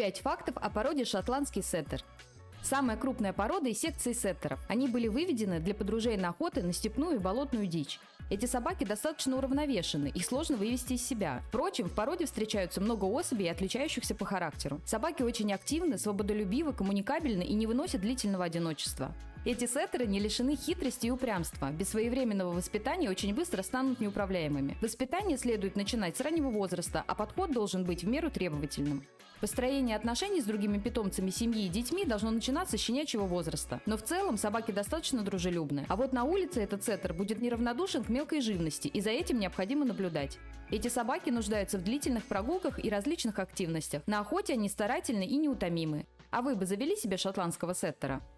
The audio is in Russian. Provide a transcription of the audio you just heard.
5 фактов о породе шотландский сеттер. Самая крупная порода из секции сеттеров. Они были выведены для подружейной охоты на степную и болотную дичь. Эти собаки достаточно уравновешены, их сложно вывести из себя. Впрочем, в породе встречаются много особей, отличающихся по характеру. Собаки очень активны, свободолюбивы, коммуникабельны и не выносят длительного одиночества. Эти сеттеры не лишены хитрости и упрямства. Без своевременного воспитания очень быстро станут неуправляемыми. Воспитание следует начинать с раннего возраста, а подход должен быть в меру требовательным. Построение отношений с другими питомцами семьи и детьми должно начинаться с щенячьего возраста. Но в целом собаки достаточно дружелюбны. А вот на улице этот сеттер будет неравнодушен к мелкой живности, и за этим необходимо наблюдать. Эти собаки нуждаются в длительных прогулках и различных активностях. На охоте они старательны и неутомимы. А вы бы завели себе шотландского сеттера?